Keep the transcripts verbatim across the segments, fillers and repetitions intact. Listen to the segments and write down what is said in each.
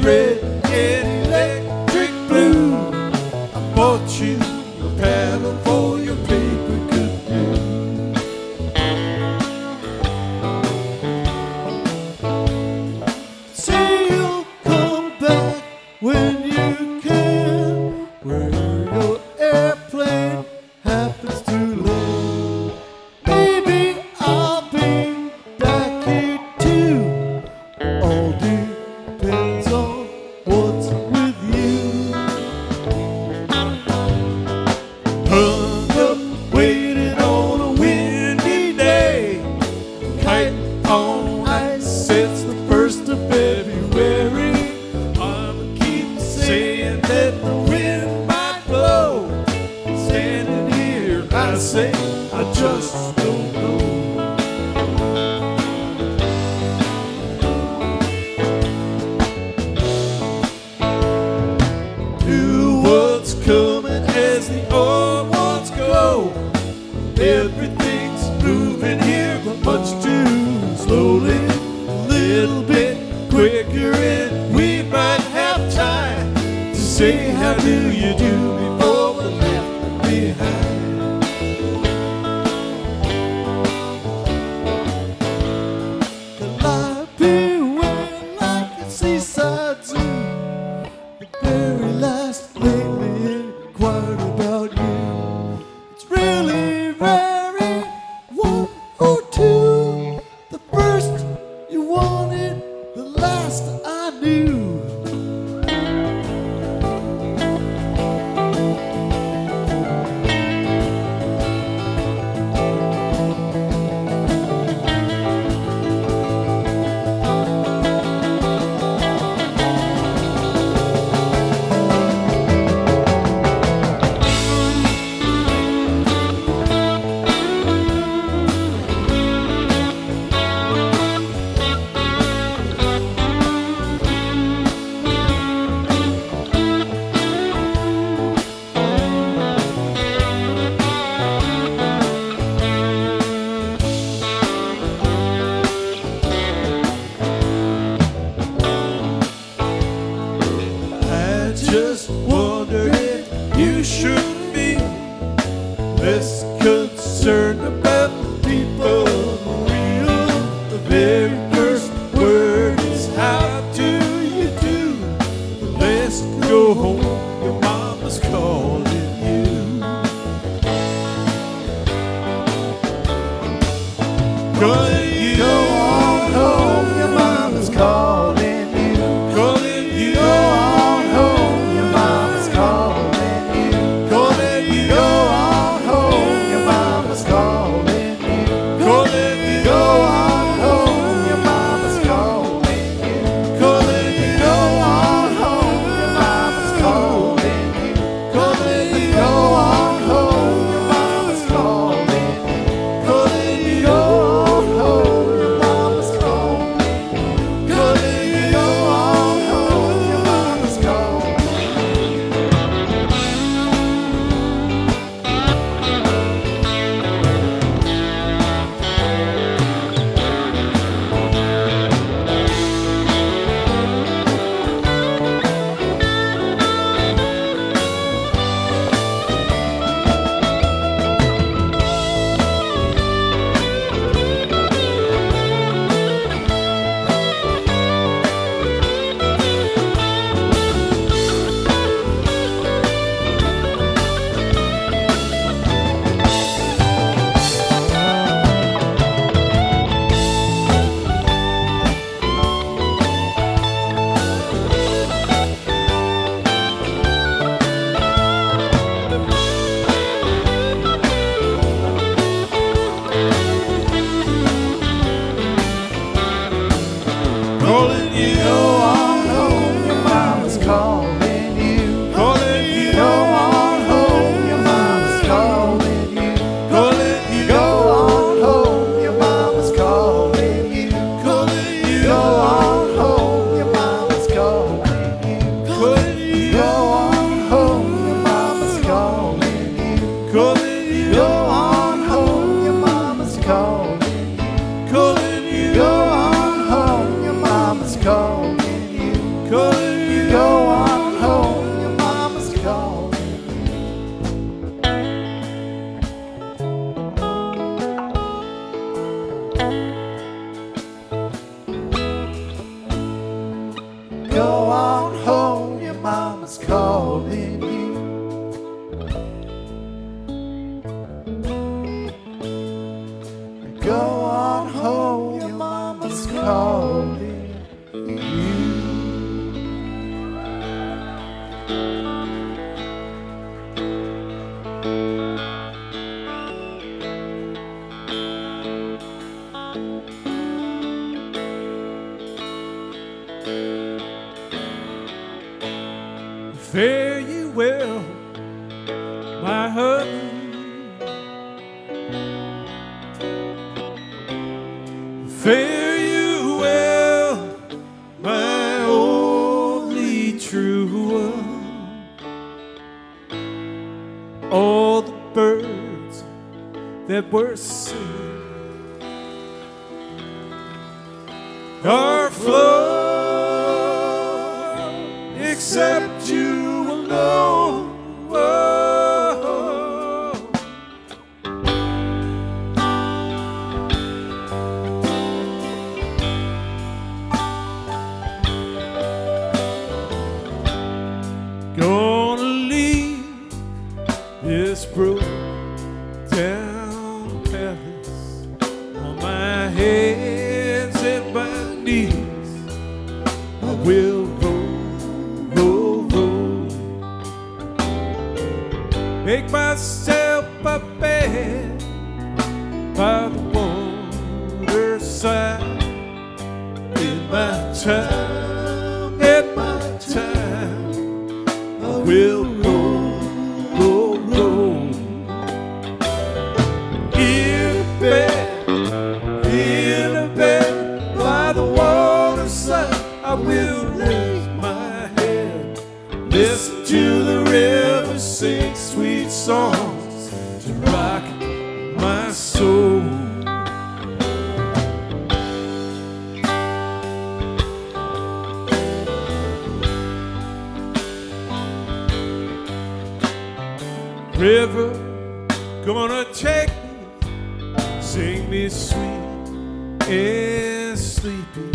red and electric blue. I bought you a paddle for your paper canoe. Say you'll come back when you can, where your airplane happens to land. Maybe I'll be back here too. All depends on what's with you. Hung up waiting on a windy day, kite on ice, it's the first of February. I'ma keep saying that the wind might blow. Standing here I say I just don't know. Knew what's coming as the old ones go. Everything's moving here, but much too slowly. A little bit quicker, and we might have time to say how do you do before we're left behind. The light beware like a seaside zoo. The very last lately inquired about you. It's really very one or two. The first you wanted, the last I knew. I just wondered if you should be less concerned about the people real. The very first word is how do you do? Let's go home, your mama's calling you. Calling you. Go on home, your mama's calling you. Calling you. Go on home, your mama's calling you. Calling you. Go on home, your mama's calling you. Calling you. Go on home, your mama's calling you. Calling you. Go on home, your mama's calling you. Fare you well, my husband. Fare you well, my only true one. All the birds that were singing are flown, except you alone. Whoa. Gonna leave this Brokedown Palace on my hands and my knees. I will roll, roll, roll, make myself a bed by the waterside. In my time, in my time, I will roll, roll, roll. In a bed, in a bed by the waterside, I will lay my head, listen to the river sing sweet songs to rock my soul. River, gonna take me, sing me sweet and sleepy,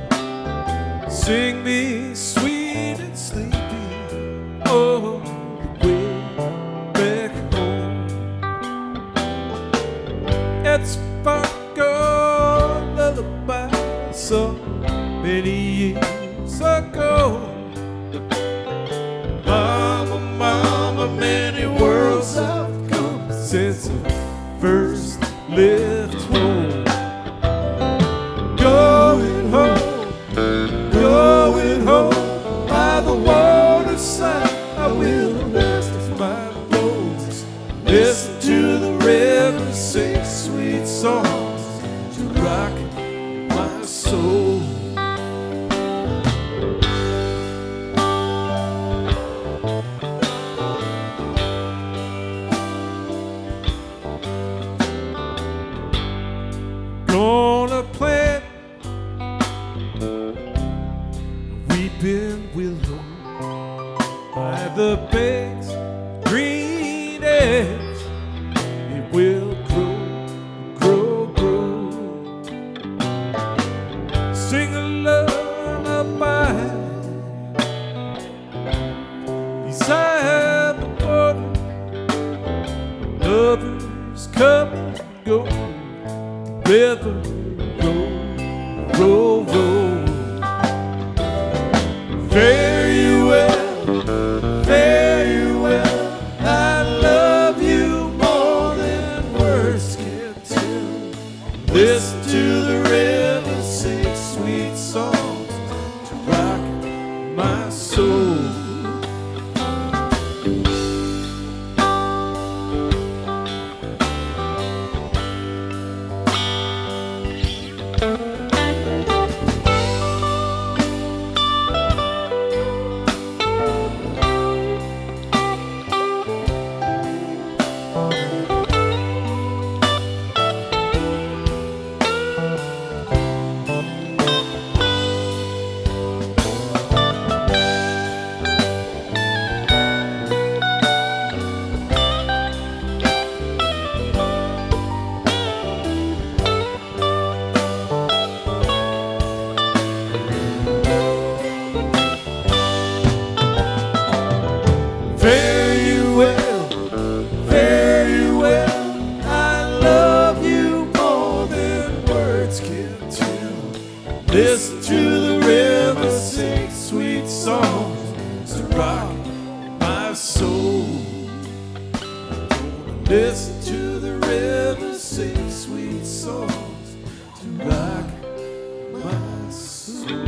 sing me sweet and sleepy, oh, the way back home. It's Sparkle lullaby so many years ago. Mama, mama, many worlds I've come since I first left home. Going home, going home by the waterside, I will rest my bones, listen to the river sing sweet songs to rock my soul. Gonna plant weeping willow by the bank's green edge. It will grow, grow, grow. Sing a lullaby beside the water. Lovers come and go. River, roll, roll, roll. Fare you well, fare you well. I love you more than words can tell. Listen to the river sing sweet songs to rock my soul. Fare you well, fare you well. I love you more than words can tell. Listen to the river sing sweet songs to rock Listen to the river sing sweet songs to rock my soul.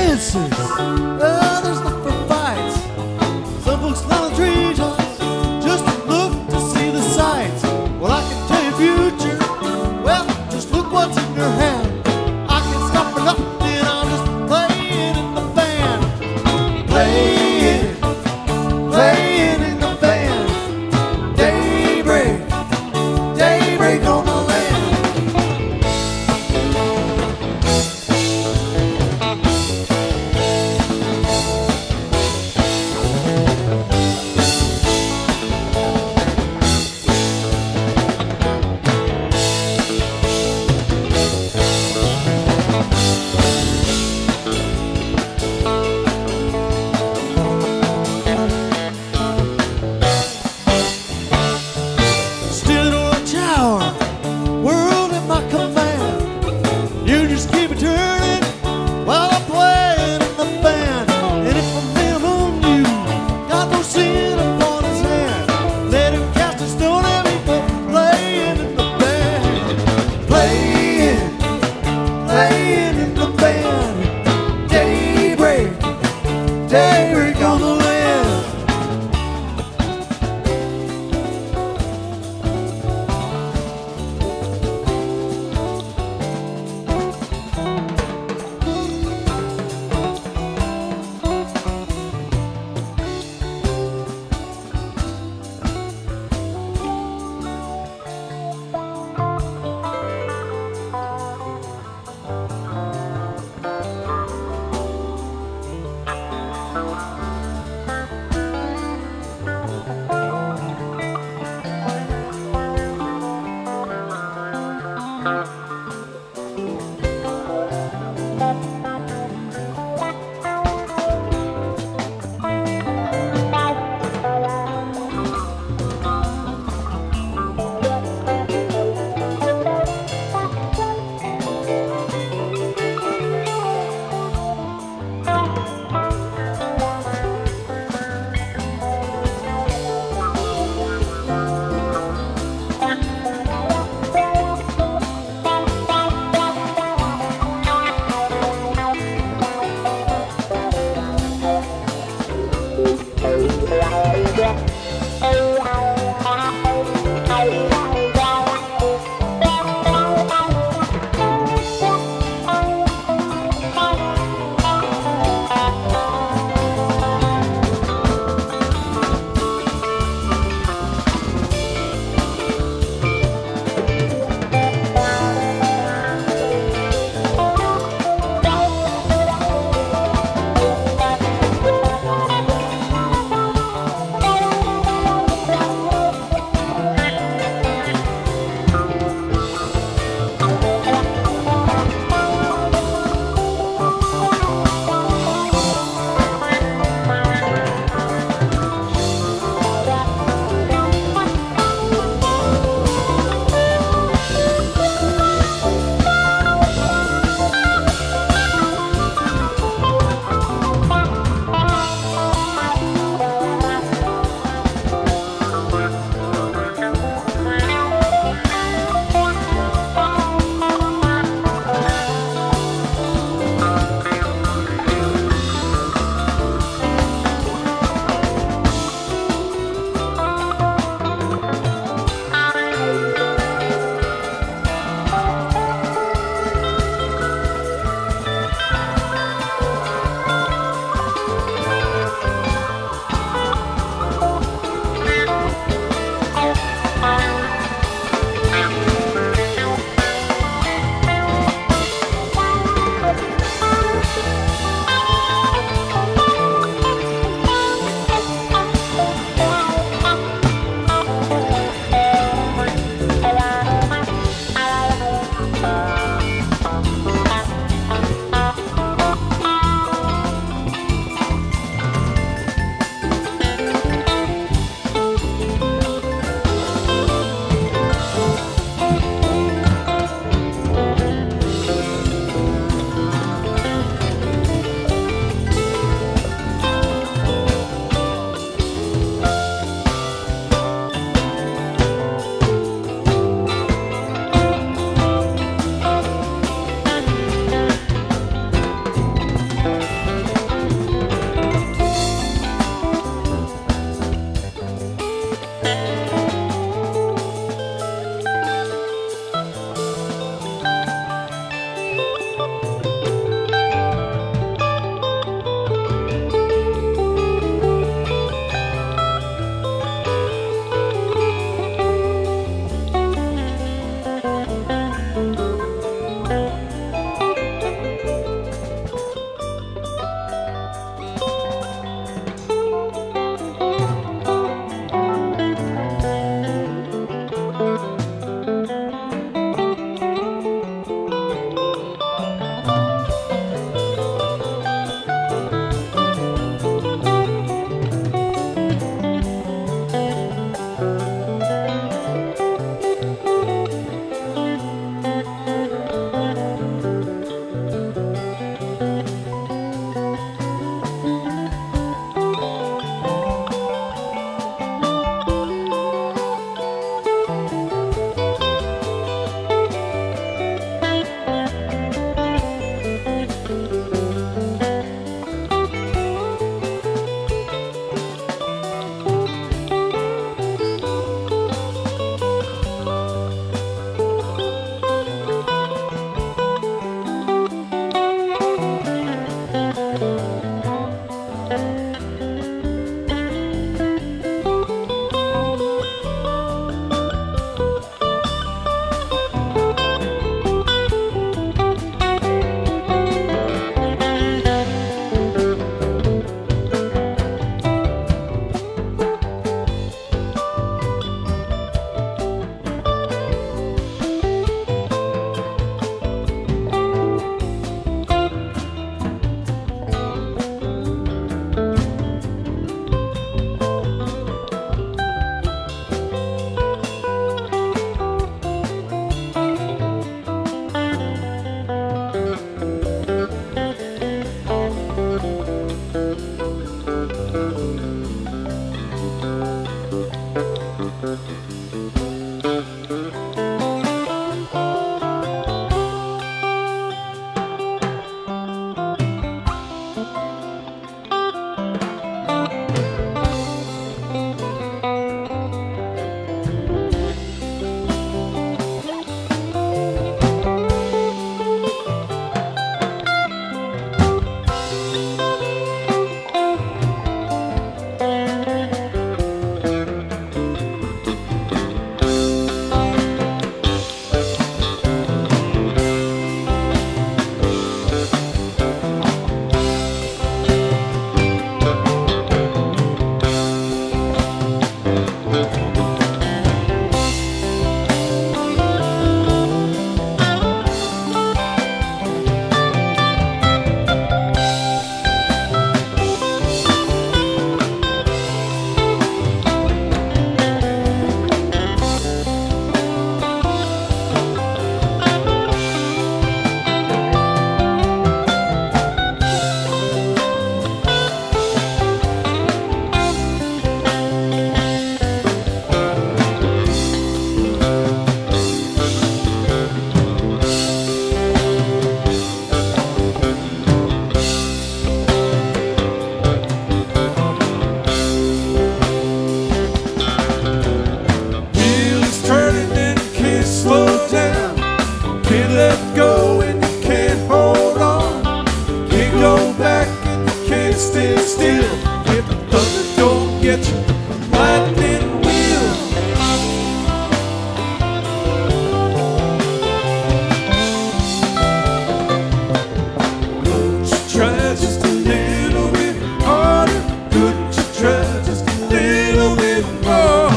dances, others look for fights. Some folks climb the treetops just to look to see the sights. Well, I can tell you future, well, just look what's in your hand. I can stop for nothing, I'm just playing in the band. Playing, playing in the band. Daybreak, daybreak on the land. Still on a tower, world at my command. You just keep it turning while I'm playing in the band. And if I'm laying on you, got no sin upon his hand. Let him cast a stone at me for playing in the band. Playing, playing in the band. Daybreak, daybreak on the land. stay still. If the thunder don't get you, lightning will. Won't you try just a little bit harder? Couldn't you try just a little bit more?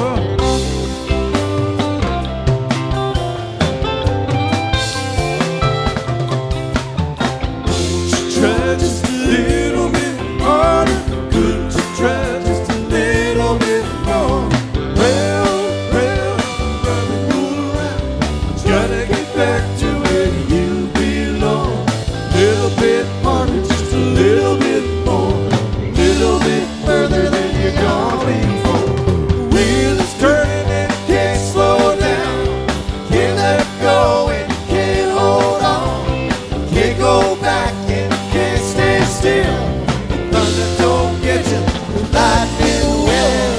Won't you try just a little bit harder? Couldn't you try just a little bit more? Well, well, brother, cool around. Gotta get back to where you belong. Little bit harder, just a little bit more. Little bit further than you're gone before. The wheel is turning and you can't slow down. Can't let go and you can't hold on. Can't go back and you can't stay still. The thunder don't get you, the lightning will.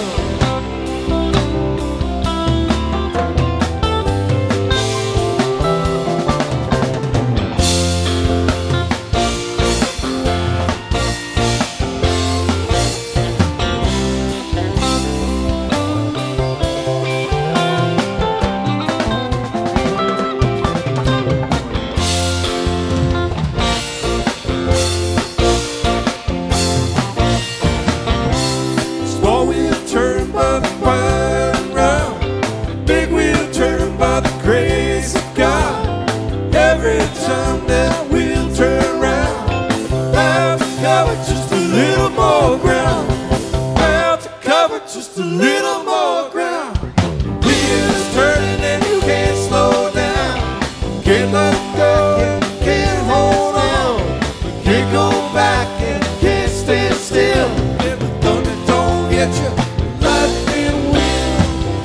Small wheel turn by the wide and round. Big wheel turn by the grace of God. Every time that wheel turn round, I have to cover just a little more ground. I have to cover just a little more ground. Wheel is turning and you can't slow down. Can't let go and you can't hold on. Can't go back and you can't stay still. If the thunder don't get you, lightning will.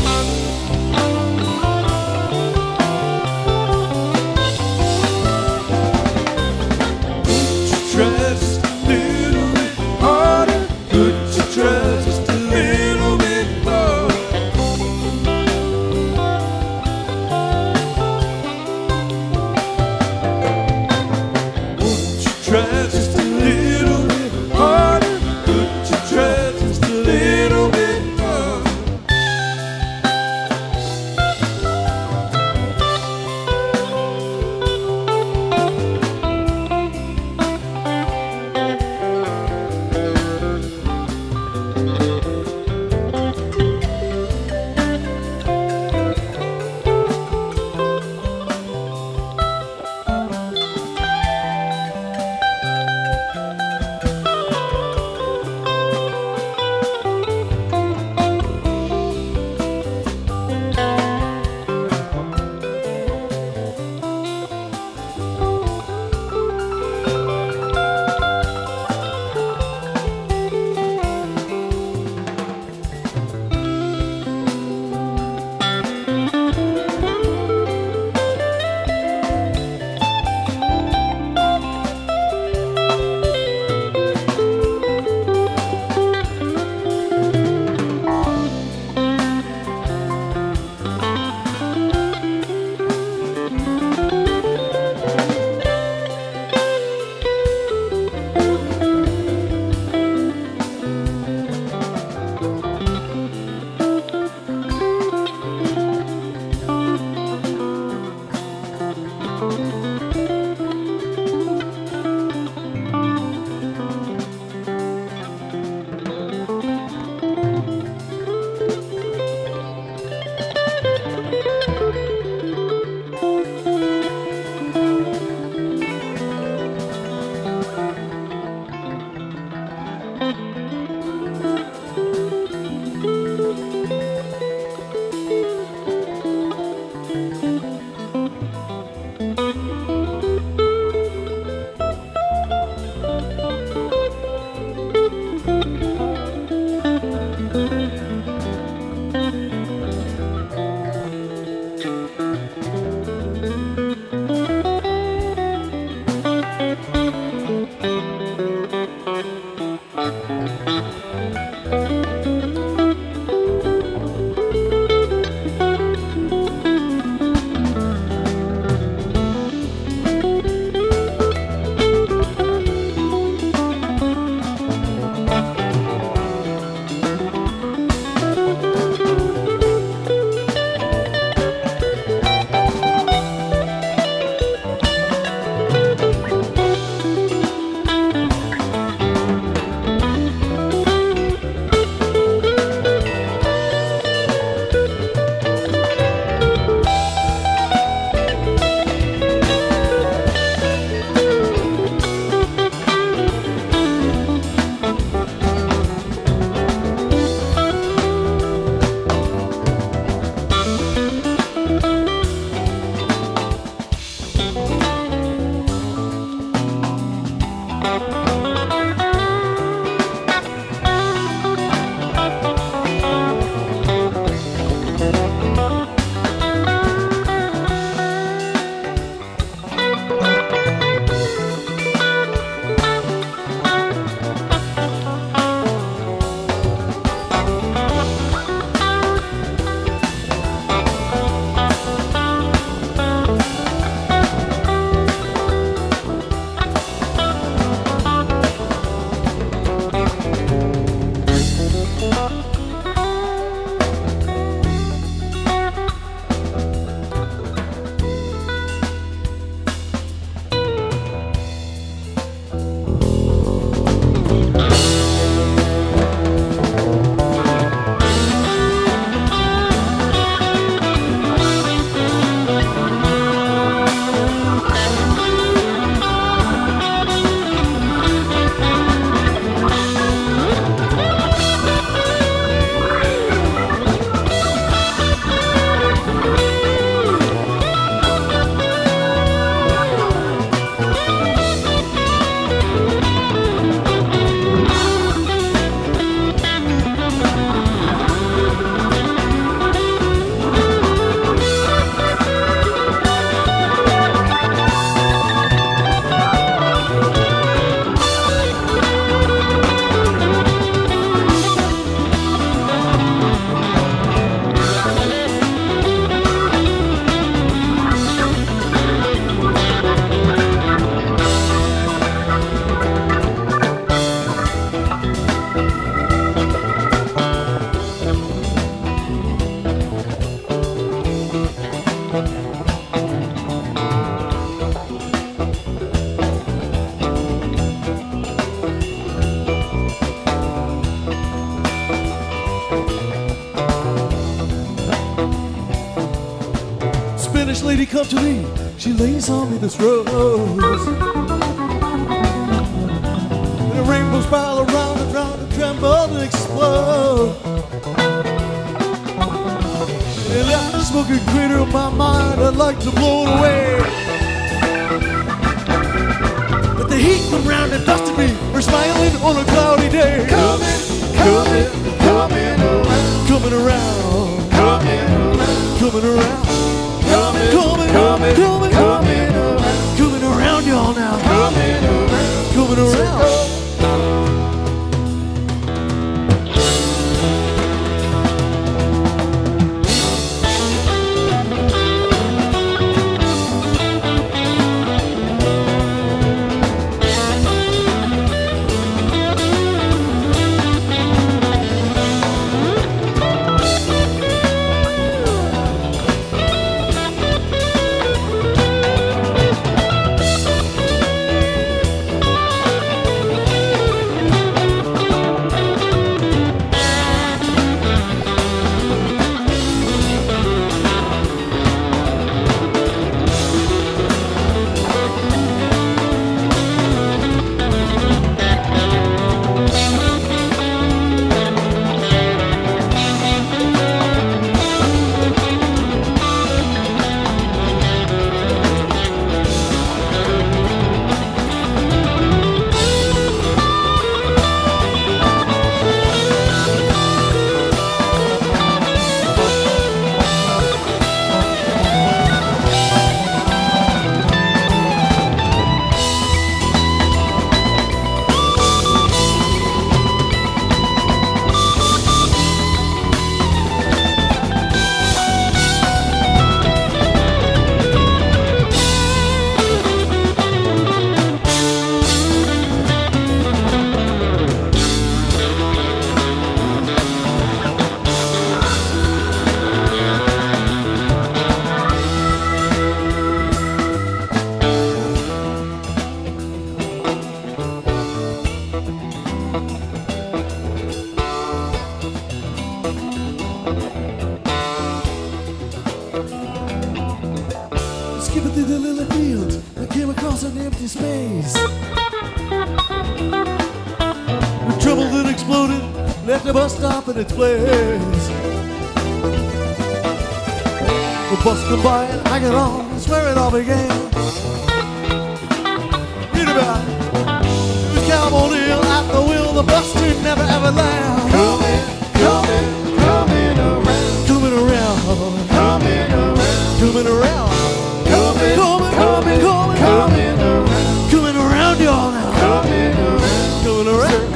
Won't you try just a little bit harder? Couldn't you try just a little bit more? Won't you try just a little bit harder? Couldn't you try just a little bit more? lady come to me, she lays on me this rose. And the rainbows spiral around and round and tremble and explode. And it left a smoking crater in my mind, I'd like to blow it away. But the heat come round and dusted me, we're smiling on a cloudy day. Coming, coming, coming around, coming around, coming around, coming around. Coming, coming, coming, coming, coming around, coming around y'all now. Coming around, coming around. Its place. The bus come by and I get on, that's where it all began. Read about it. It was Cowboy Hill at the wheel, the bus did never ever land. Coming, coming, coming around, coming around, coming around, coming around, coming, coming, coming, coming, coming around, coming around y'all now, coming around, coming around.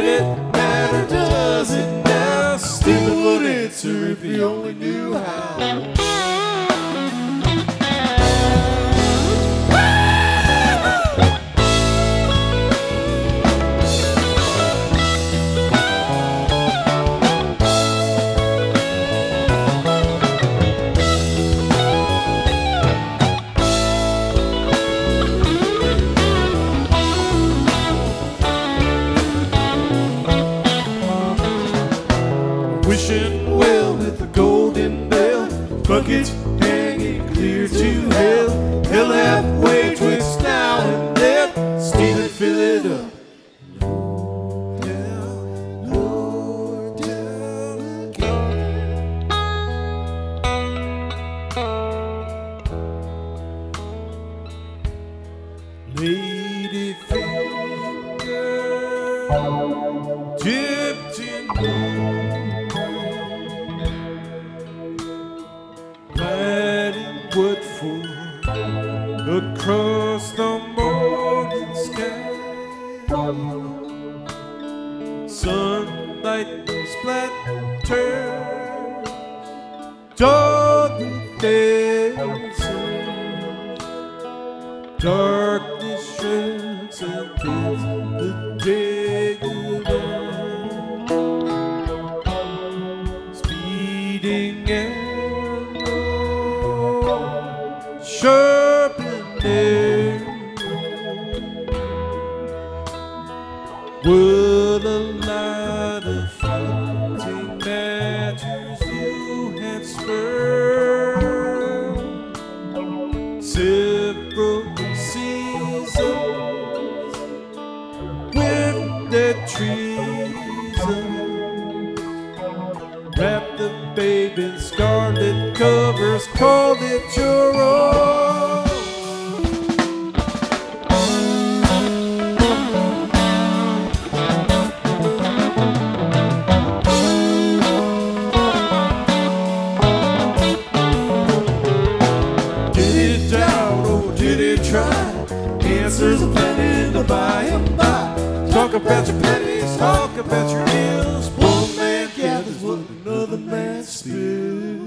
if you only knew how. to low down, low down again. Lady finger dipped in moonlight, gliding Woodford across the morning sky. Sunlight splatters, dark faces, darkness shreds and bids the day goodbye. Speeding arrow, sharpened arrow, what a lot of fleeting matters you have spurred. Several seasons with their treason, wrap the baby in scarlet covers, call it your own. Answers are plenty to by and by. Talk about your pennies, talk about your ills. One man gathers what another man spills.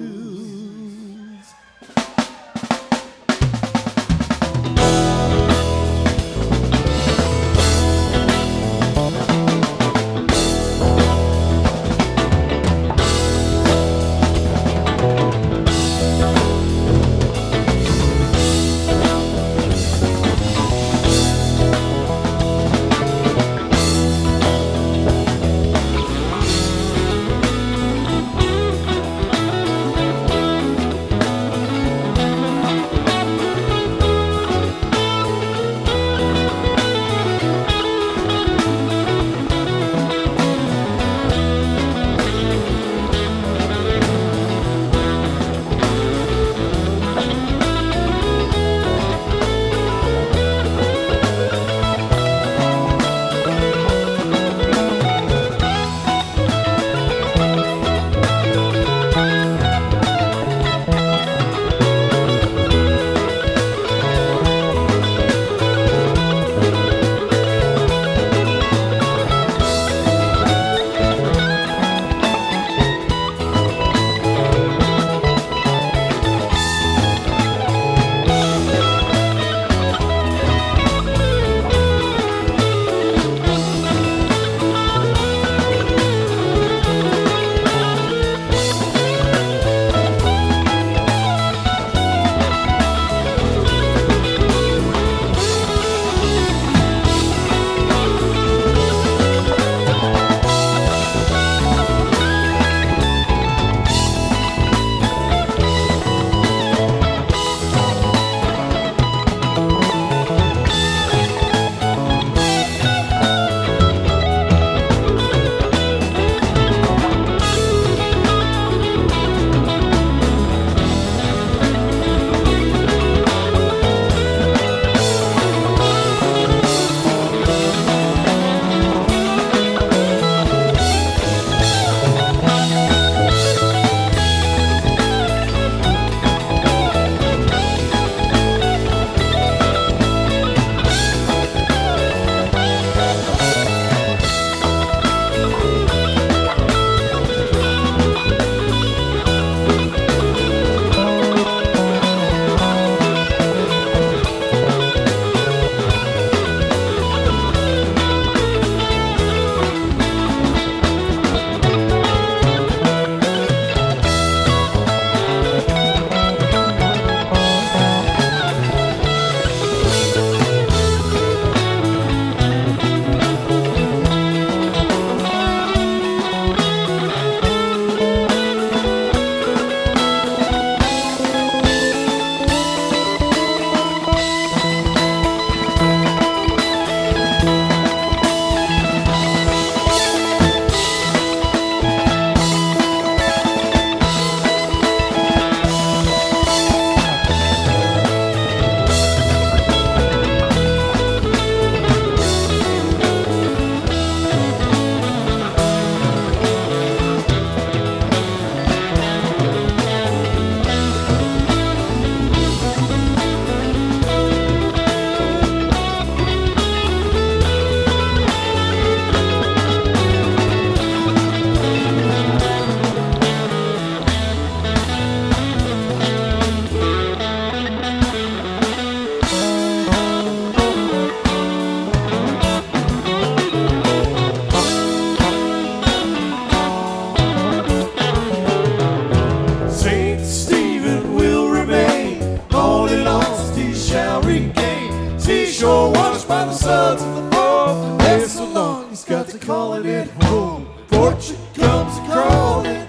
comes calling it home. Fortune comes crawling.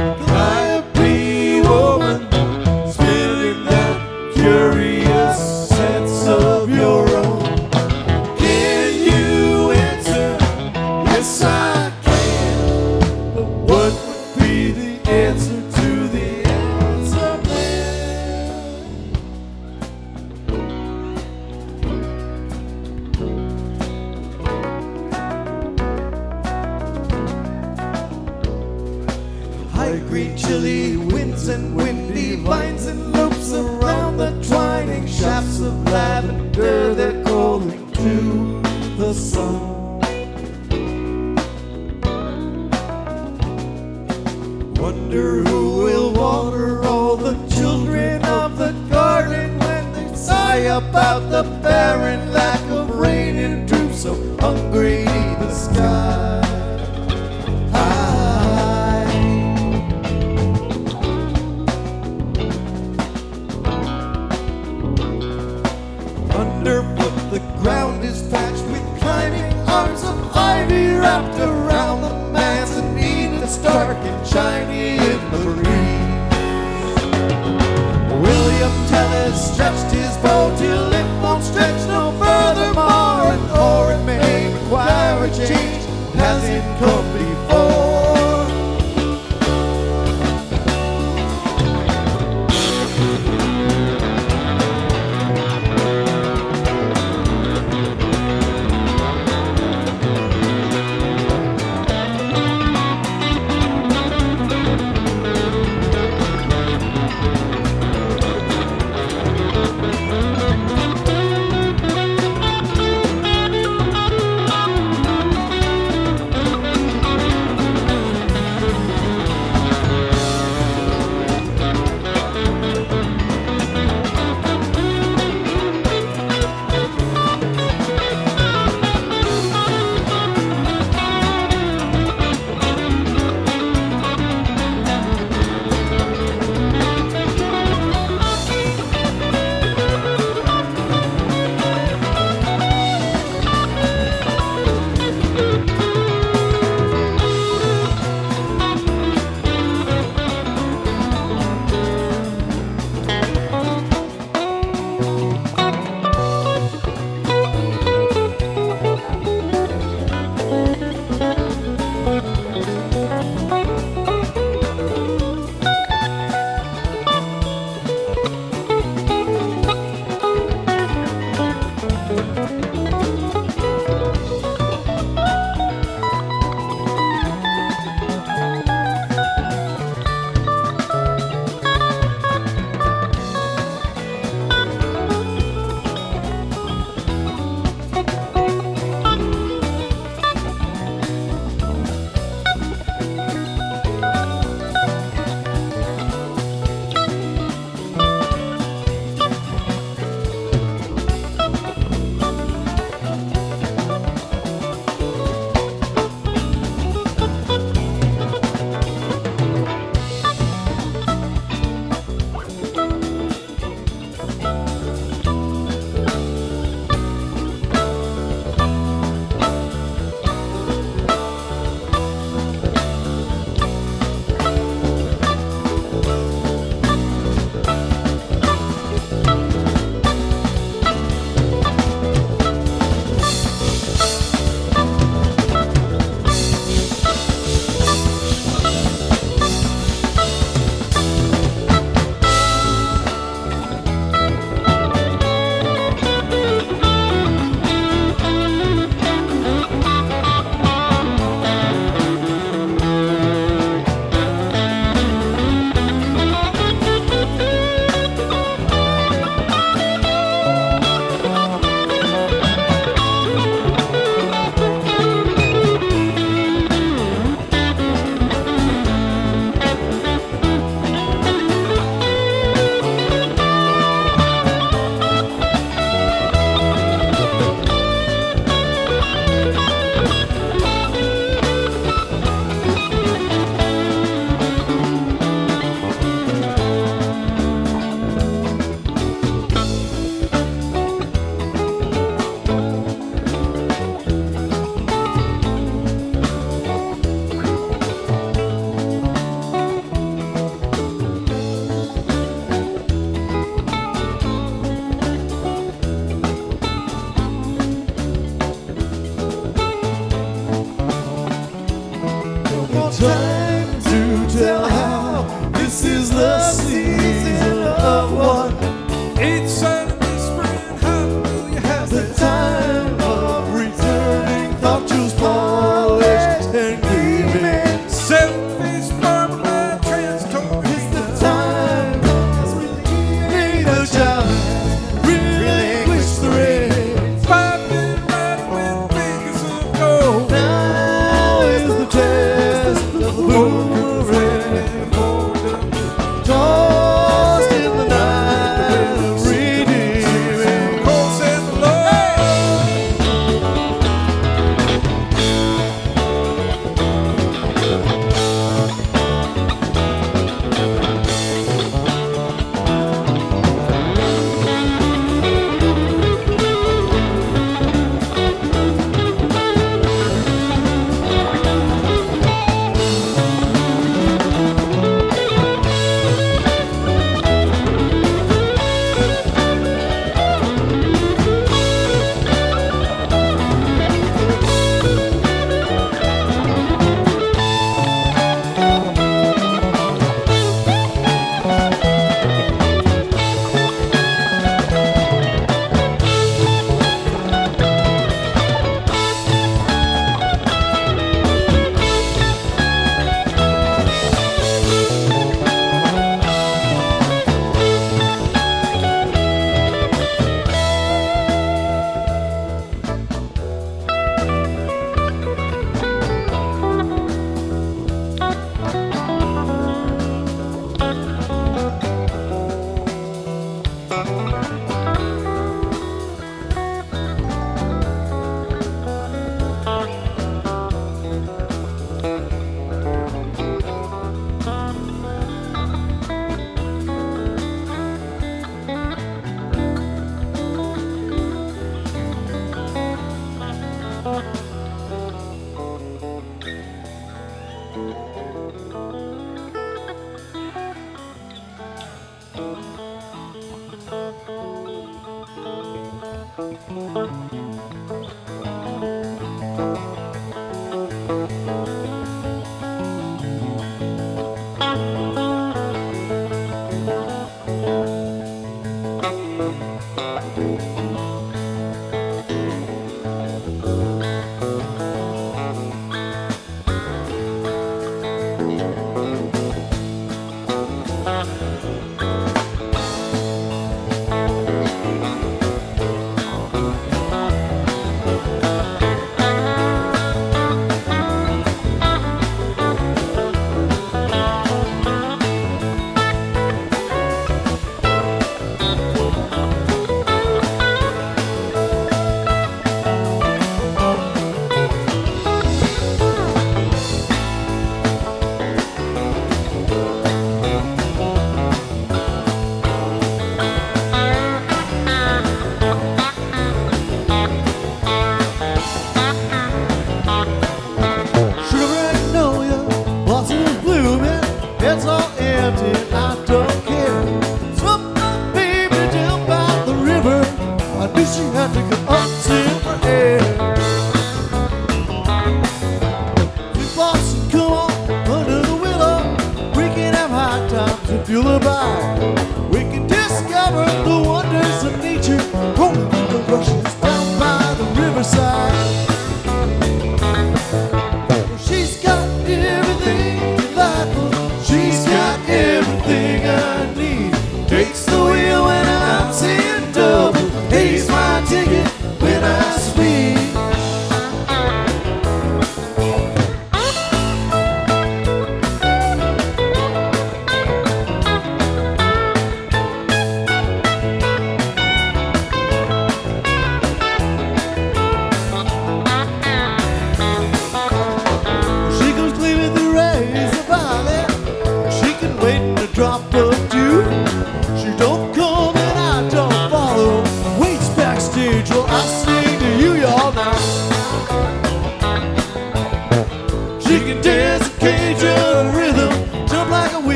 Happy woman, spinning that curious sense of your own. Can you answer? Yes, I can. But what would be the answer to the answer man? High green chilly winds and windy vines and loops around the twining shafts of lavender. They're calling to the sun. Wonder who will water all the children of the garden when they sigh about the barren lack of rain and dew, so hungry the sky. Underfoot the ground is patched with climbing arms of ivy wrapped around the mezzanine that's dark and shiny in the breeze. William Tell has stretched his bow till it won't stretch no furthermore, and or it may require a change that hasn't come before. Time to tell how this is the season of what each side of the spring, hallelujah, has the time of returning. Thought you was polished and gleaming. Seven-faced marble and transitory. It's the time as we need a child. Relinquish the race. Five-minute ride with fingers of gold. Now is the test of the boomerang. Tossed in the night, redeeming. Cold says the Lord.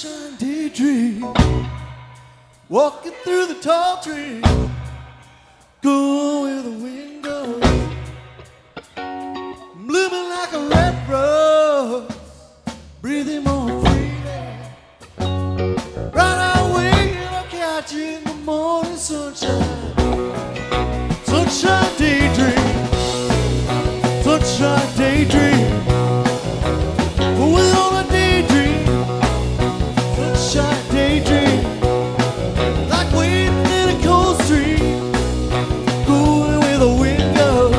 sunshine daydream, walking through the tall trees, going where the wind goes, blooming like a red rose, breathing more freely. Right away, I'll catch you in the morning sunshine. Sunshine daydream, sunshine daydream. With all a daydream, sunshine daydream, like wading in a cold stream, going where the wind goes,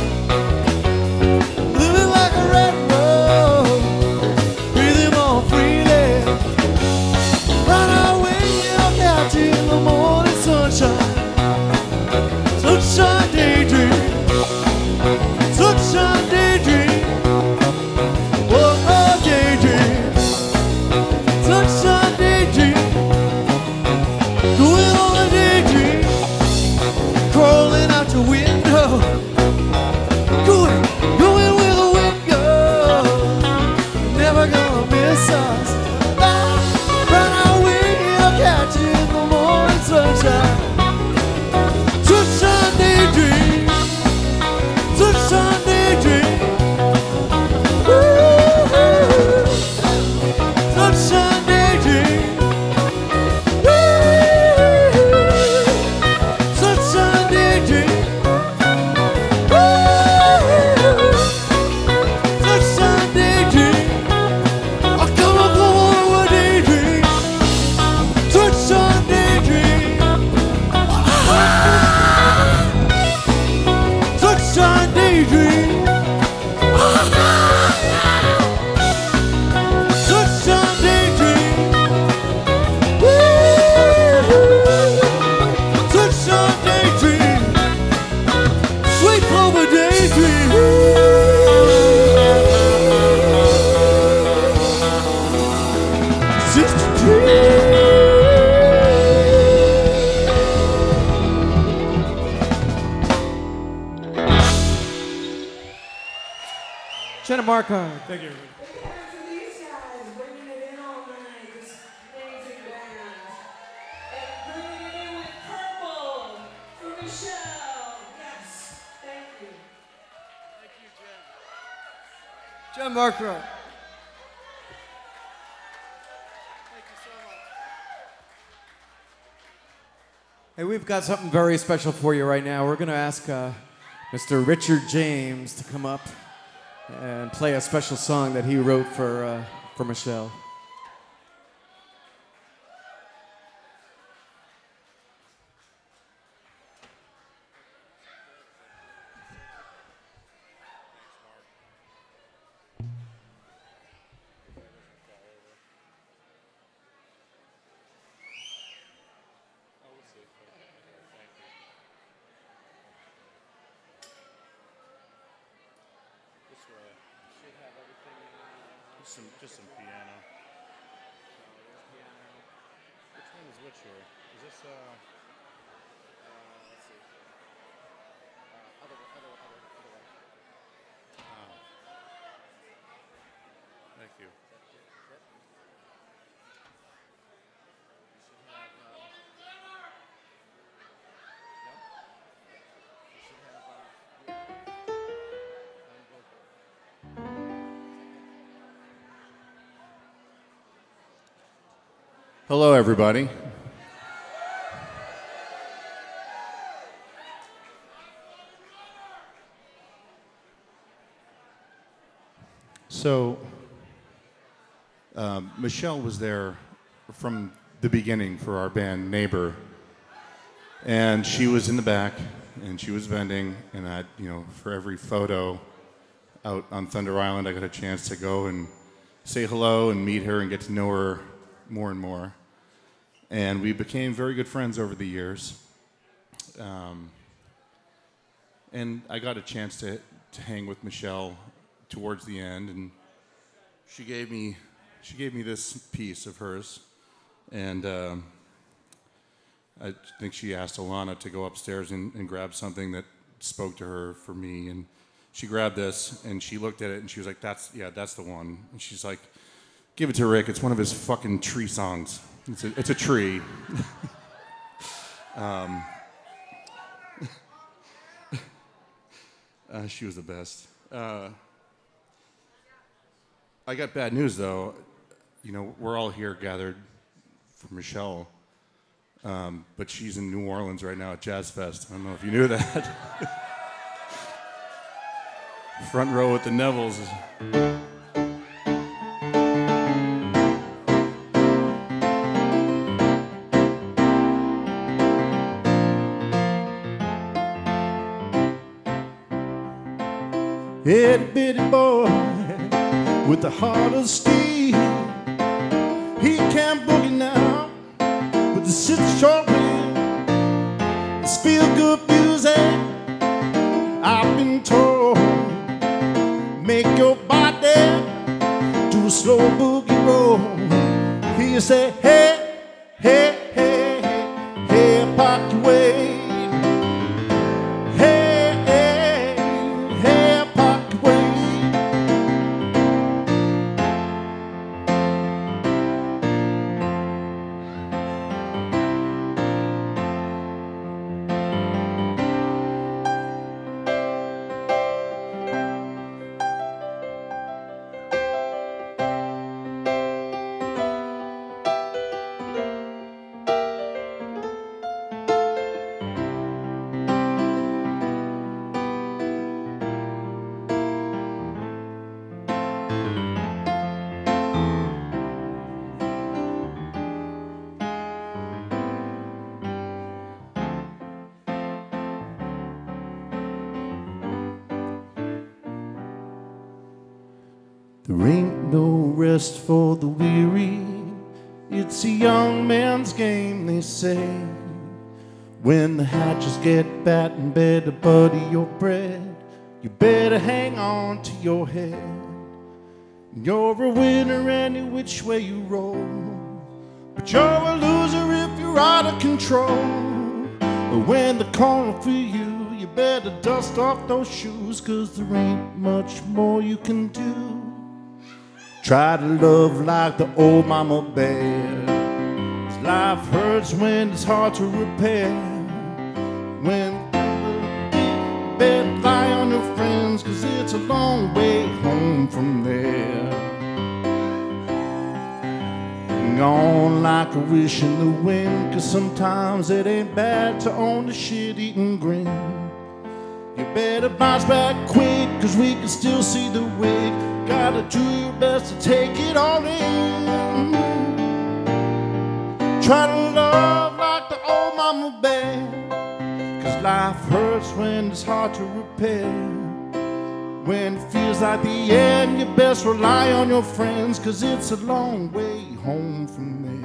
living like a red rose, breathing more freely. Right away, I'll catch you in the morning sunshine, sunshine daydream, sunshine daydream. Sunshine daydream, going on a daydream, crawling out your window, going, going where the wind goes, never gonna miss us. Ah, right away, I'll catch you in the morning sunshine. Sunshine daydream, sunshine daydream. Sunshine daydream, sunshine daydream, sunshine daydream. Oh, come on, come on, a daydream, sunshine daydream, sunshine daydream. Sunshine daydream, sunshine daydream, sweet clover daydream. Sister dream. Jenna Markon. Thank you. Jen Markro. Thank you so much. Hey, we've got something very special for you right now. We're going to ask uh, Mister Richard James to come up and play a special song that he wrote for, uh, for Michelle. Some, just some piano. Which one is which here? Is this, uh... uh let's see. Uh, other, other, other, other way. Oh. Thank you. Hello, everybody. So, um, Michelle was there from the beginning for our band, Neighbor. And she was in the back, and she was vending, and I, you know, for every photo out on Thunder Island, I got a chance to go and say hello and meet her and get to know her more and more. And we became very good friends over the years. Um, and I got a chance to, to hang with Michelle towards the end, and she gave me, she gave me this piece of hers. And um, I think she asked Alana to go upstairs and, and grab something that spoke to her for me. And she grabbed this, and she looked at it, and she was like, that's, yeah, that's the one. And she's like, Give it to Rick. It's one of his fucking tree songs. It's a, it's a tree. um, uh, she was the best. Uh, I got bad news, though. You know, we're all here gathered for Michelle, um, but she's in New Orleans right now at Jazz Fest. I don't know if you knew that. Front row at the Nevilles. Itty bitty boy with the heart of steel. He can't boogie now, but the city short will. It's feel good music, I've been told. Make your body do a slow boogie roll. He say, hey, hey, hey, hey, hey, Pocky Way. There ain't no rest for the weary. It's a young man's game, they say. When the hatches get fat and better butter your bread, you better hang on to your head. You're a winner any which way you roll, but you're a loser if you're out of control. But when the corner for you, you better dust off those shoes, 'cause there ain't much more you can do. Try to love like the old Mama Behr. 'Cause life hurts when it's hard to repair. When you better rely on your friends, 'cause it's a long way home from there. Gone like a wish in the wind, 'cause sometimes it ain't bad to own the shit-eating grin. You better bounce back quick, 'cause we can still see the wig. Gotta do your best to take it all in. Try to love like the old Mama Behr, 'cause life hurts when it's hard to repair. When it feels like the end, you best rely on your friends, 'cause it's a long way home from there.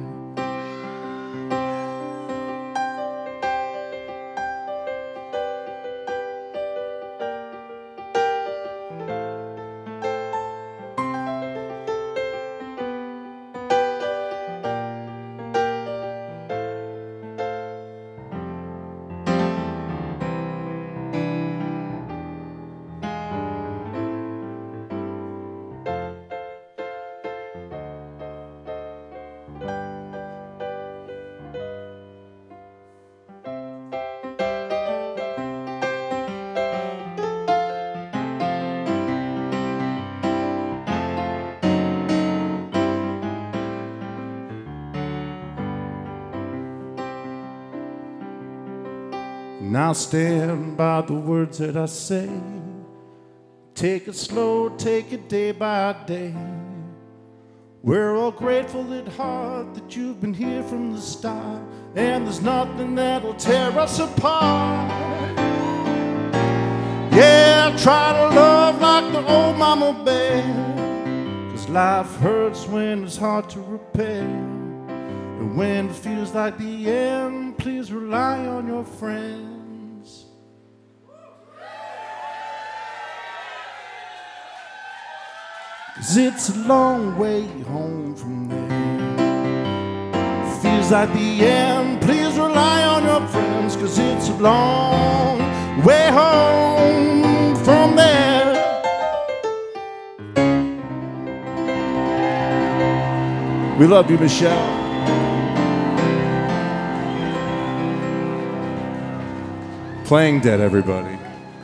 Now stand by the words that I say. Take it slow, take it day by day. We're all grateful at heart that you've been here from the start, and there's nothing that'll tear us apart. Yeah, try to love like the old Mama Behr, 'cause life hurts when it's hard to repair. And when it feels like the end, please rely on your friends. 'Cause it's a long way home from there. Feels like the end, please rely on your friends, 'cause it's a long way home from there. We love you, Michelle. Playing dead, everybody.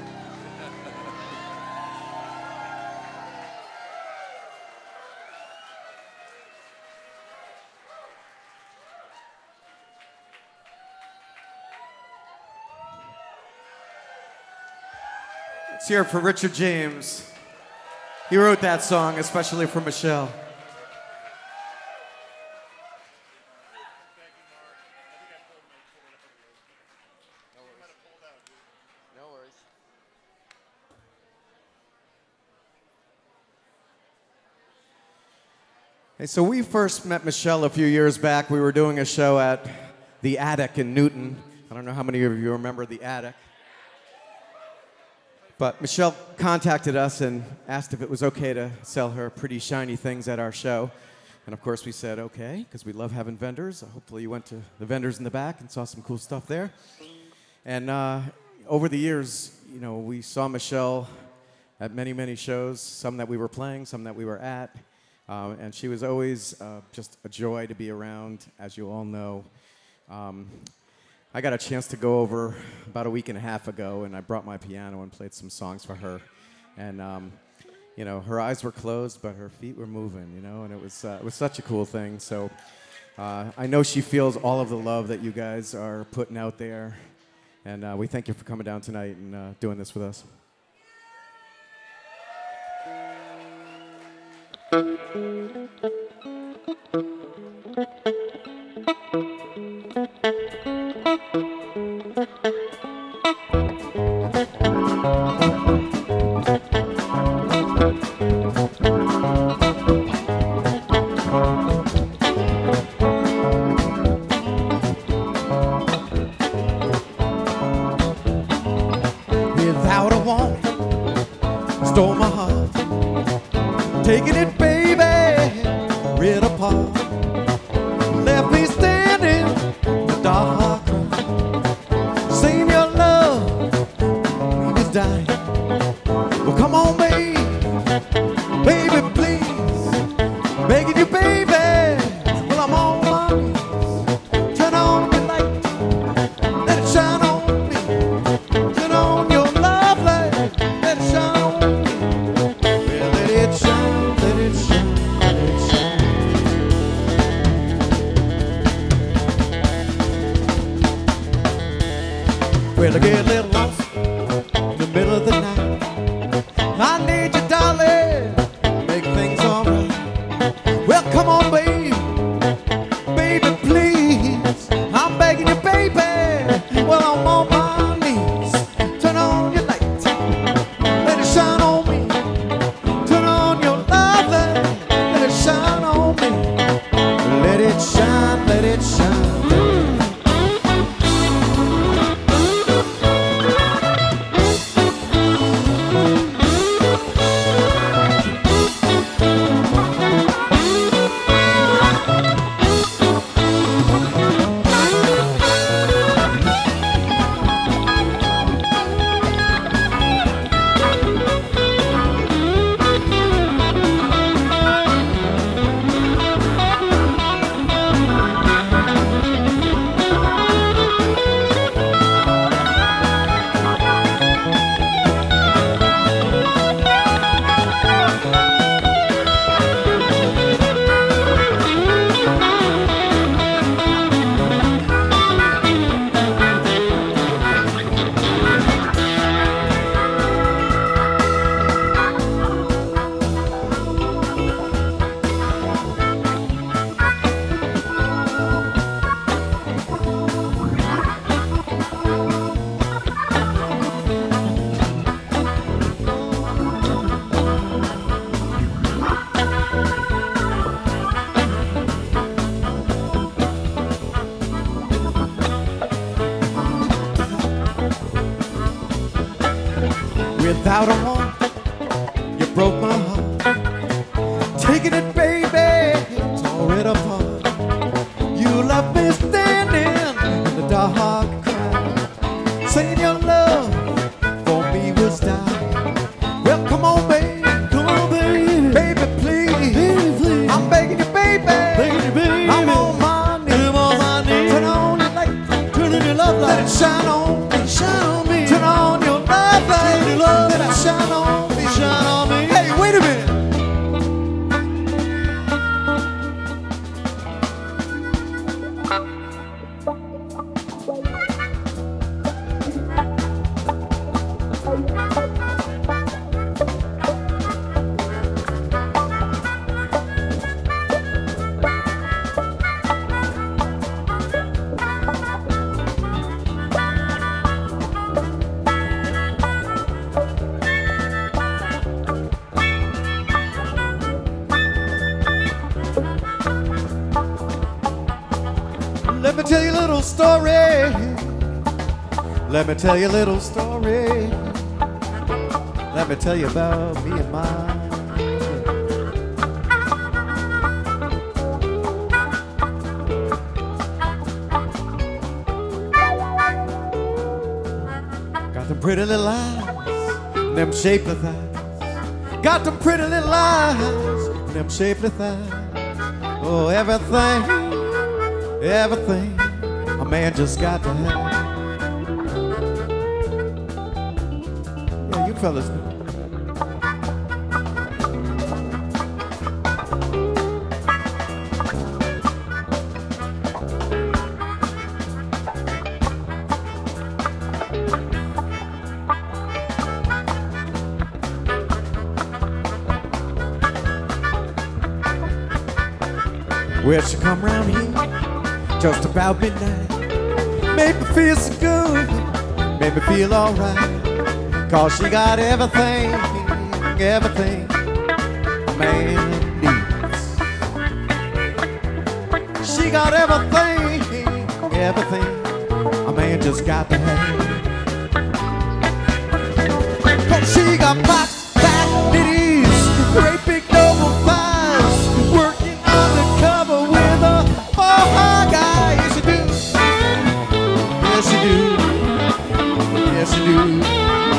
Let's hear it for Richard James. He wrote that song especially for Michelle. Hey, so we first met Michelle a few years back. We were doing a show at the Attic in Newton. I don't know how many of you remember the Attic. But Michelle contacted us and asked if it was okay to sell her pretty shiny things at our show. And of course we said okay, because we love having vendors. Hopefully you went to the vendors in the back and saw some cool stuff there. And uh, over the years, you know, we saw Michelle at many, many shows, some that we were playing, some that we were at. Um, and she was always uh, just a joy to be around, as you all know. Um, I got a chance to go over about a week and a half ago, and I brought my piano and played some songs for her. And, um, you know, her eyes were closed, but her feet were moving, you know, and it was, uh, it was such a cool thing. So uh, I know she feels all of the love that you guys are putting out there. And uh, we thank you for coming down tonight and uh, doing this with us. Without a warning, stole my heart, taking it, baby, rid apart. Left me standing in the dark, saying your love, he was dying. Well, come on, baby, baby, please, begging you, baby. Well, I'm on my knees. Turn on the light, let it shine on me. Turn on your love light, let it shine on me. Well, let it shine, let it shine, let it shine. Well, I get a little lost in the middle of the night. I need you, darling, make things alright. Well, come on, baby, baby, please. I'm begging you, baby. Well, I'm on my knees. Turn on your light, let it shine on me. Turn on your love light, let it shine on me. Let it shine, let it shine. Without a warning, you broke my heart. Taking it, baby, tore it apart. You left me standing in the dark crowd, saying your love for me was dying. Well, come on, baby, come on, baby, baby, please, baby, please. I'm begging you, baby, baby, Let me tell you a little story. Let me tell you a little story. Let me tell you about me and mine. Got them pretty little eyes, them shapely thighs. Got them pretty little eyes, them shapely thighs. Oh, everything, everything a man just got to have. Yeah, you fellas know. Well, she come round here just about midnight. Made me feel so good, made me feel alright. Cause she got everything, everything a man needs. She got everything, everything a man just got to have. Cause she got pots, fat ditties, great big noble thighs, working undercover with a four-high guy. Yes, you do. Yes, you do. Yes, you do.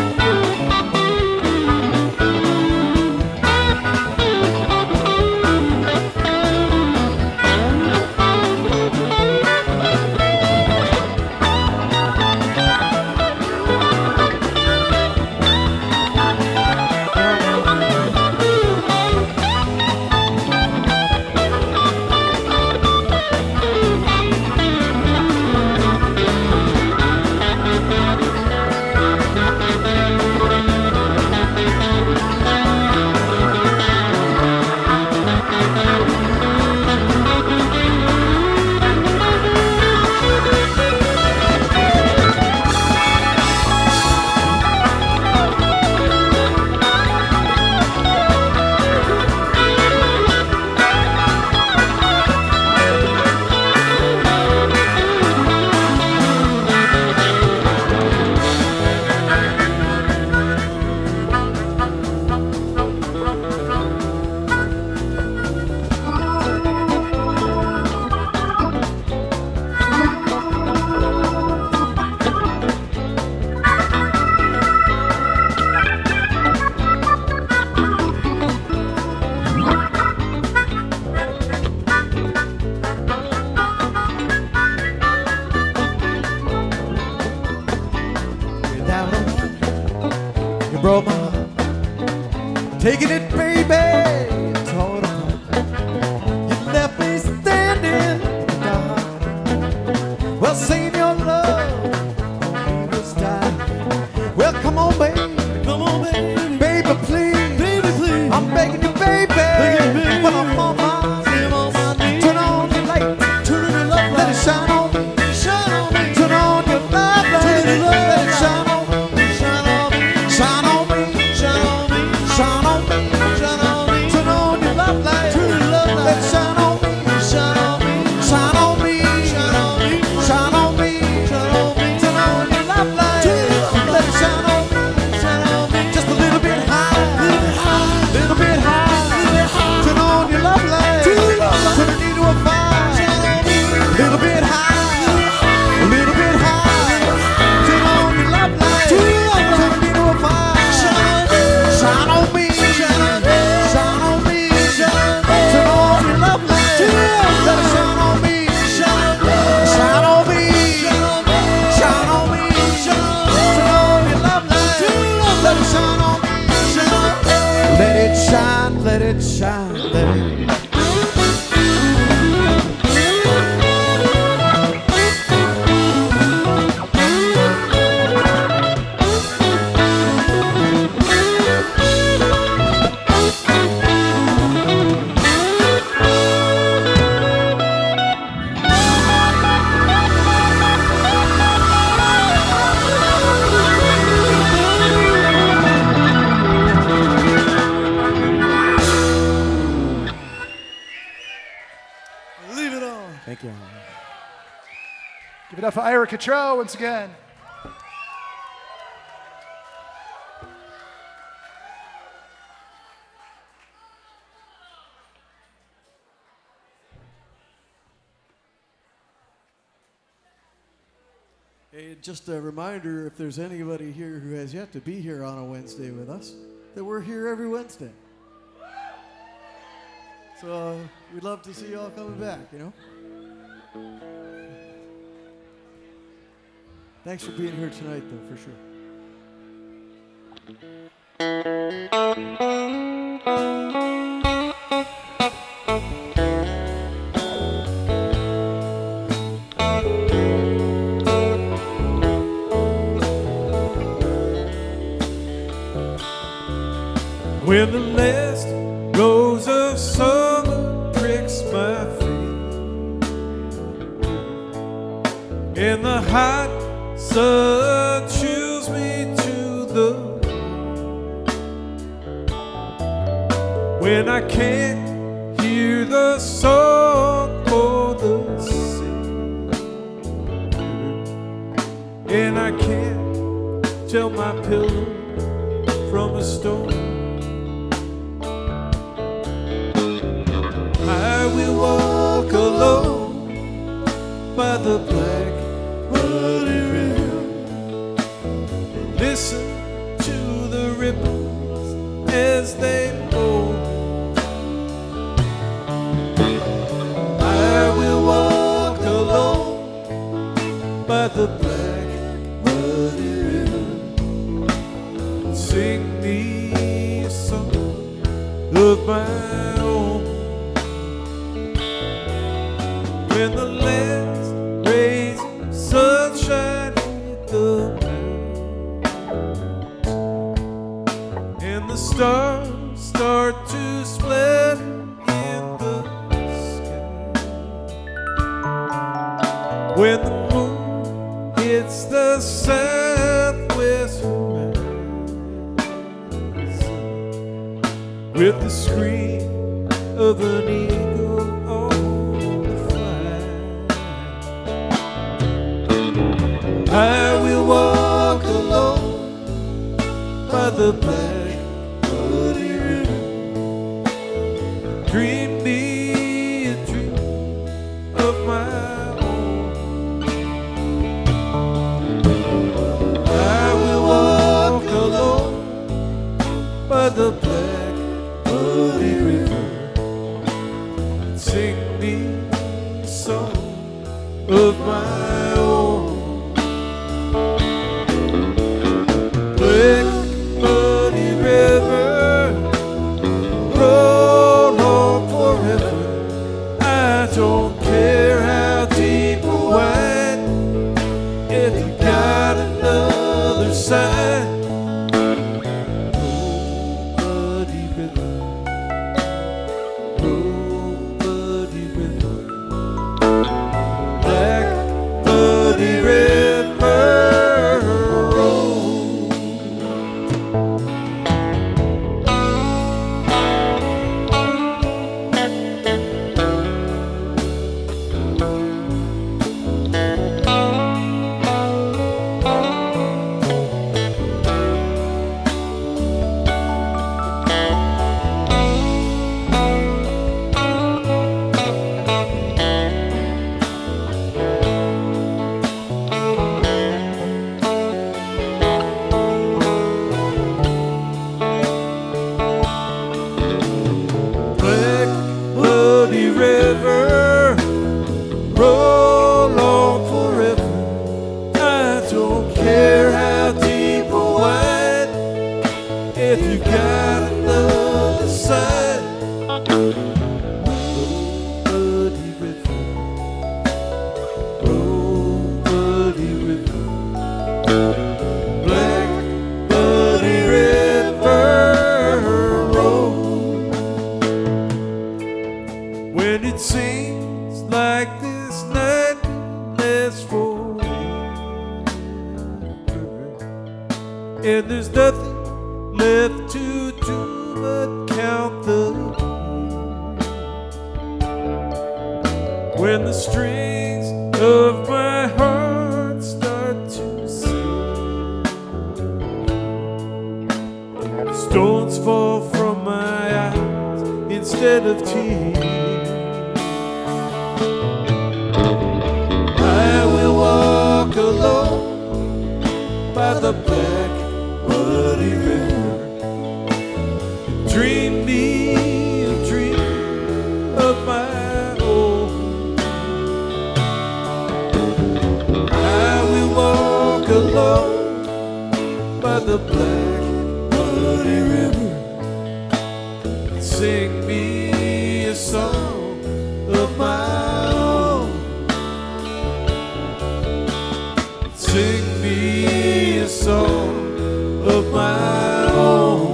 Taking it, baby, tore it apart. You left me standing in the dark. Well, save your love on this time. Well, come on, baby, come on, baby, baby, please, baby, please. I'm begging you, baby, begging you, baby. When I'm on my, I'm on my knees. Turn on your light, turn your love light, let it shine on me, shine on me. Turn on your love light, turn your love light, let it shine on me, shine on me, shine on me, shine on me, shine on me. Let it shine, let it up for Ira Cottrell once again. Hey, just a reminder, if there's anybody here who has yet to be here on a Wednesday with us, that we're here every Wednesday. So uh, we'd love to see you all coming back, you know? Thanks for being here tonight, though, for sure. When the last rose of summer pricks my feet, and the hot sun chills me to the bone, when I can't hear the song or the sea, and I can't tell my pillow from a stone, I will walk alone by the black muddy river, listen to the ripples as they roll. I will walk alone by the black muddy river, sing me a song of my own. When the last rays of sunshine hit the mountains, and the stars start to split in the sky, when the moon hits the southwest horizon, with the scream of an eagle on the flight, I will walk alone by the black muddy river, dream me a dream of my own. I will walk alone by the black muddy river, sing me a song of my own. Black muddy river, roll on forever. I don't care how deep or wide, if you got another side. And there's nothing left to do but count the years, when the strings of my heart Stones fall from my eyes instead of tears. I will walk alone by the black muddy river, dream me a dream of my own. I will walk alone by the black muddy river, sing me a song of my own. Sing me a song of my own.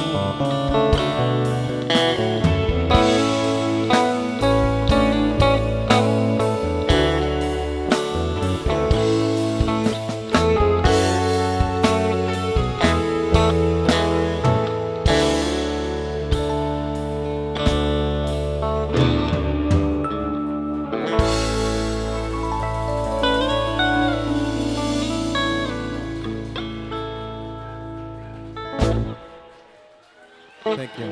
Thank you.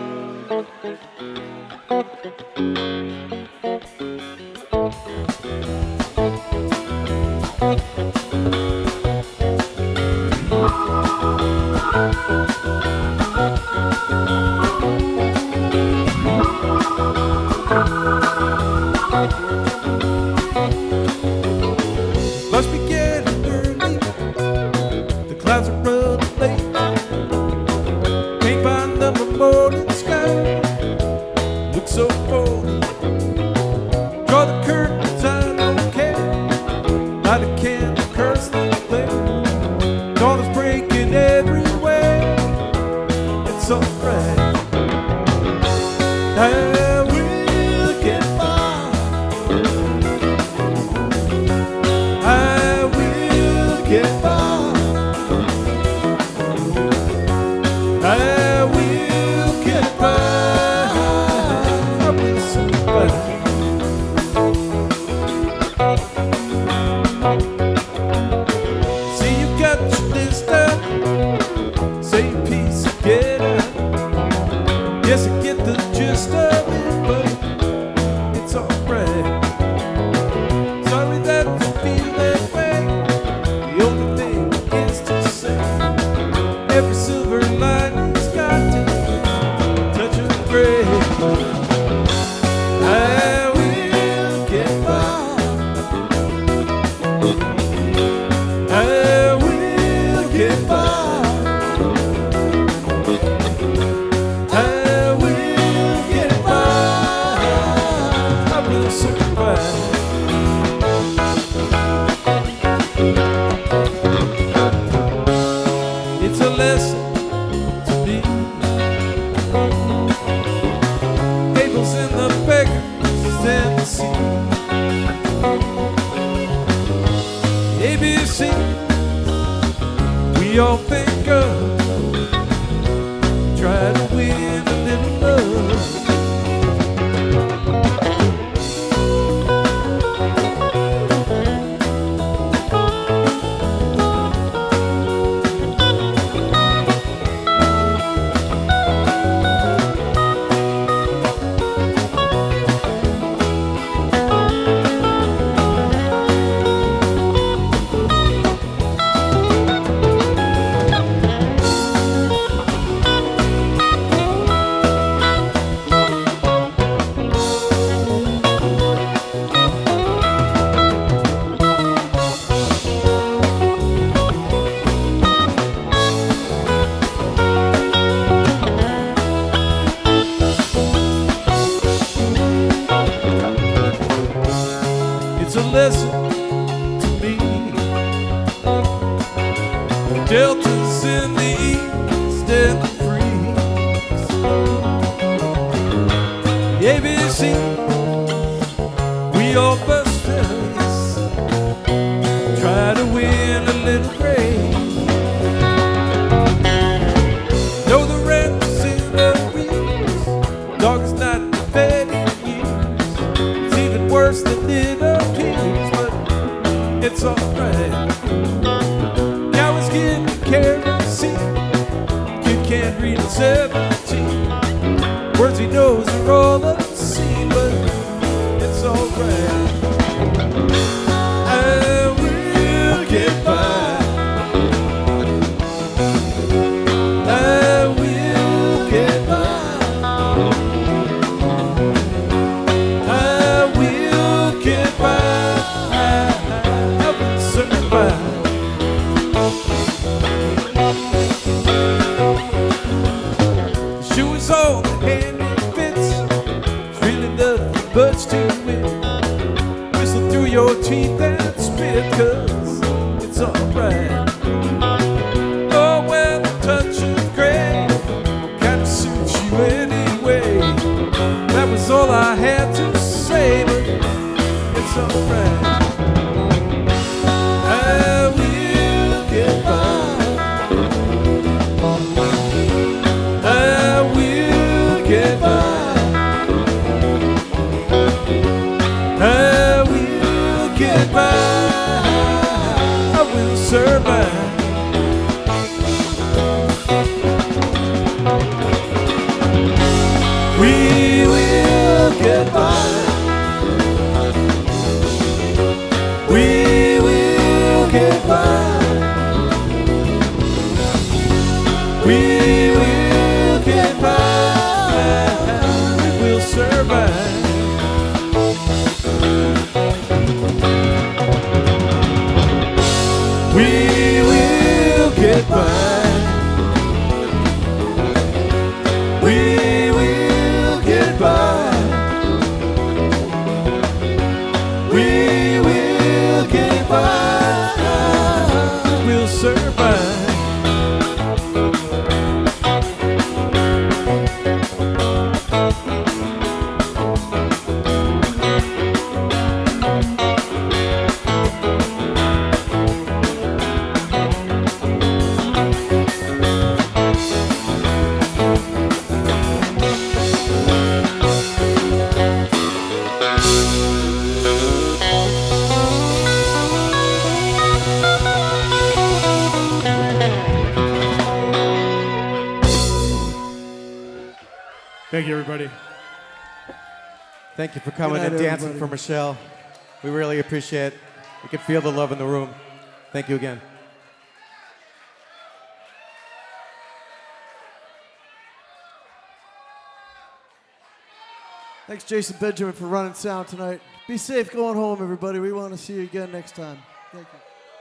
Must be getting early. The clouds are running late. Can't find the morning sky. Looks so phony. Draw the curtains, I don't care. Light a candle, curse the flame. Dawn is breaking everywhere. It's alright. I will get by. I will get by. I will get by. I will survive. See, you got your list out. Say your piece and get out. Yes, I get the gist of it, but it's alright. Sorry that you feel that way. The only thing is to say every silver lining's got to touch of gray. I will get by. I will get by. I will get by. I will survive. It's a lesson to me. Cables in the beggars and the sea. A B C we all think of. Try to win a little love. can't read at seventeen. Words he knows are all obscene, but it's alright. I will get by. I will get by. I will get by. I will survive. The shoe is all the hand it fits. It's really nothing but to win. Whistle through your teeth and spit, 'cause it's alright. Oh, well, the touch of gray kinda suits you anyway. That was all I had to say, but it's alright. I will get by. I will get by. I will get by. I will survive. We will get by. We will get by. We will get by. We will survive. We will get by. We will get by. We will get by. We'll survive. Thank you, everybody. Thank you for coming Good night, and dancing everybody. for Michelle. We really appreciate it. We can feel the love in the room. Thank you again. Thanks, Jason Benjamin, for running sound tonight. Be safe going home, everybody. We want to see you again next time. Thank you.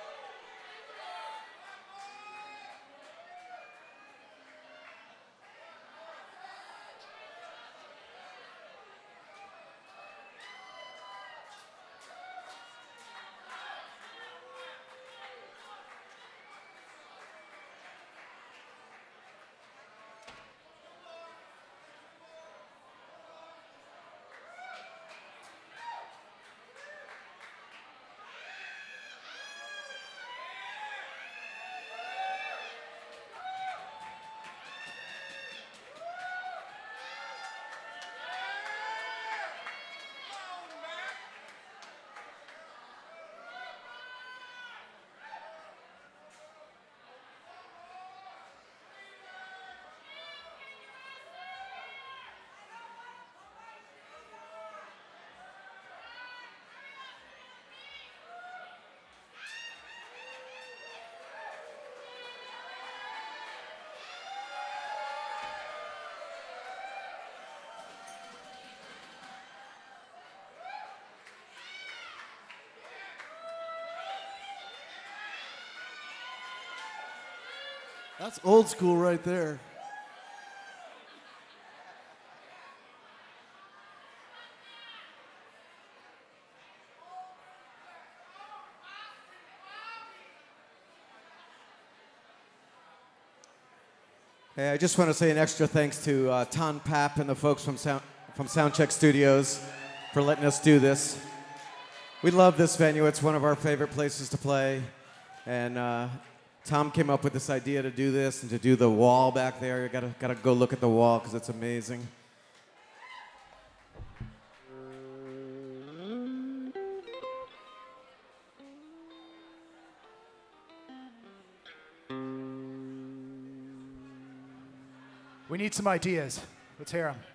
That's old school right there. Hey, I just want to say an extra thanks to uh, Ton Pap and the folks from Sound, from Soundcheck Studios for letting us do this. We love this venue. It's one of our favorite places to play. And uh, Tom came up with this idea to do this and to do the wall back there. You gotta, gotta go look at the wall because it's amazing. We need some ideas. Let's hear them.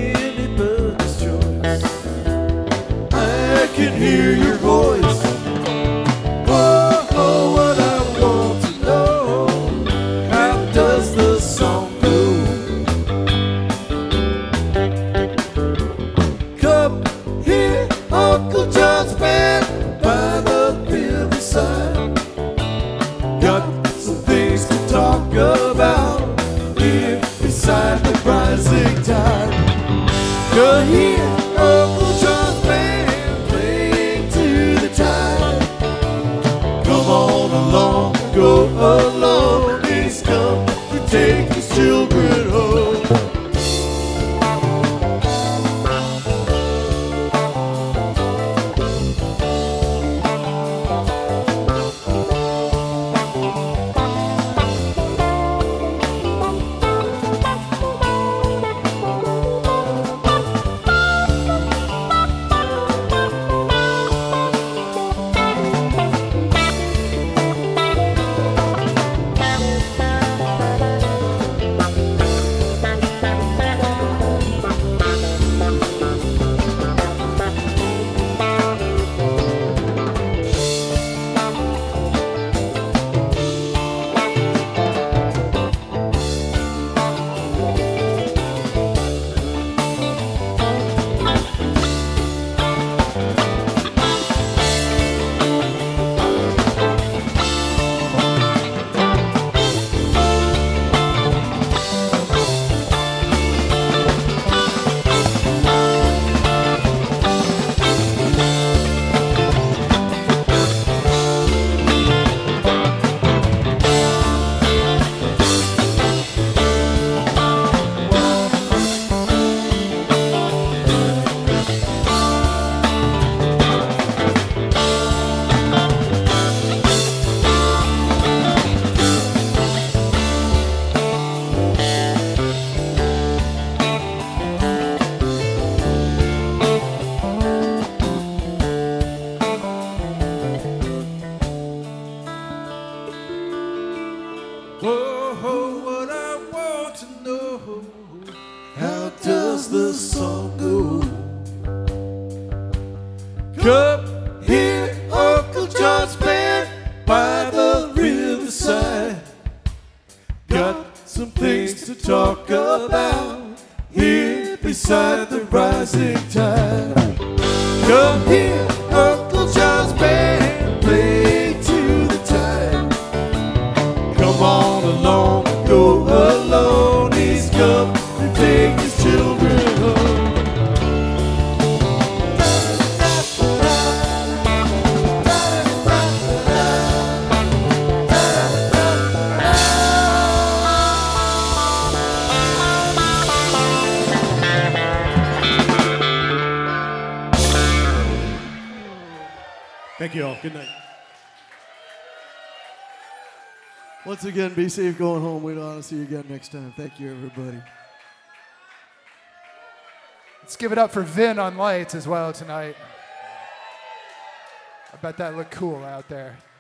Can hear your voice hear Uncle John's band by the riverside. Got some things to talk about here beside the rising tide. Come here, Uncle John's band, play to the tide. Come on along, go alone. He's come to take his children home. Thank you all. Good night. Once again, be safe going home. We'd want to see you again next time. Thank you, everybody. Let's give it up for Vin on lights as well tonight. I bet that looked cool out there.